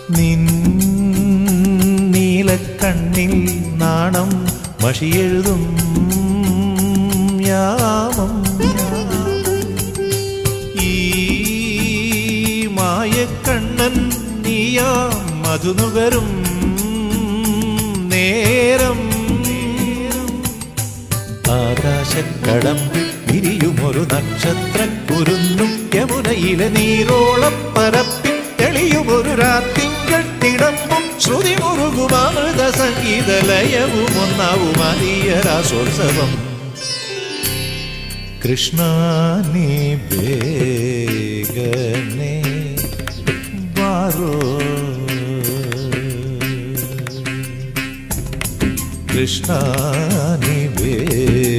നിൻ നീലക്കണ്ണിൽ നാണം മഷിയെഴുതും യാമം ഈ മായക്കണ്ണൻ നീയാം മധുനുകരും നേരം ആകാശക്കടമ്പിൽ വിരിയുമൊരു നക്ഷത്രക്കുരുന്നും യമുനയിലെ നീരോളപ്പരപ്പിൽ തെളിയുമൊരു രാത്തിങ്കൾ തിടമ്പും ശ്രുതി മുറുകുമൃത സംഗീത ലയവും ഒന്നാവും ആദിയരാസോത്സവം കൃഷ്ണ നീ വേഗനേ വാരോ കൃഷ്ണ നീ